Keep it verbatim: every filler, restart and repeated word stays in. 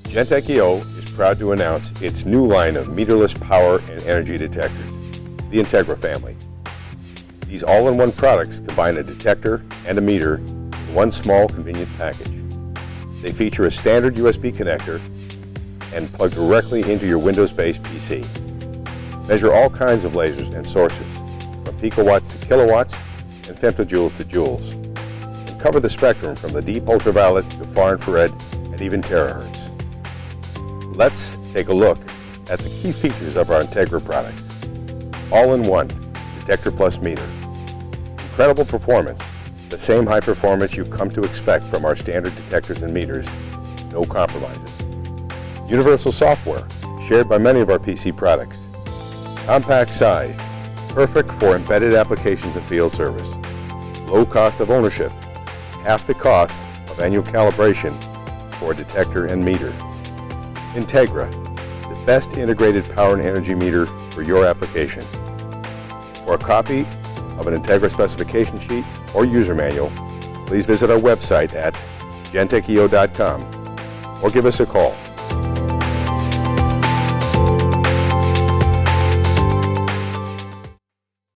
Gentec-E O is proud to announce its new line of meterless power and energy detectors, the INTEGRA family. These all-in-one products combine a detector and a meter in one small, convenient package. They feature a standard U S B connector and plug directly into your Windows-based P C. Measure all kinds of lasers and sources, from picowatts to kilowatts and femtojoules to joules, and cover the spectrum from the deep ultraviolet to far infrared and even terahertz. Let's take a look at the key features of our INTEGRA products. All-in-one, detector plus meter. Incredible performance, the same high performance you've come to expect from our standard detectors and meters, no compromises. Universal software, shared by many of our P C products. Compact size, perfect for embedded applications and field service. Low cost of ownership, half the cost of annual calibration for a detector and meter. INTEGRA, the best integrated power and energy meter for your application. For a copy of an INTEGRA specification sheet or user manual, please visit our website at Gentec E O dot com or give us a call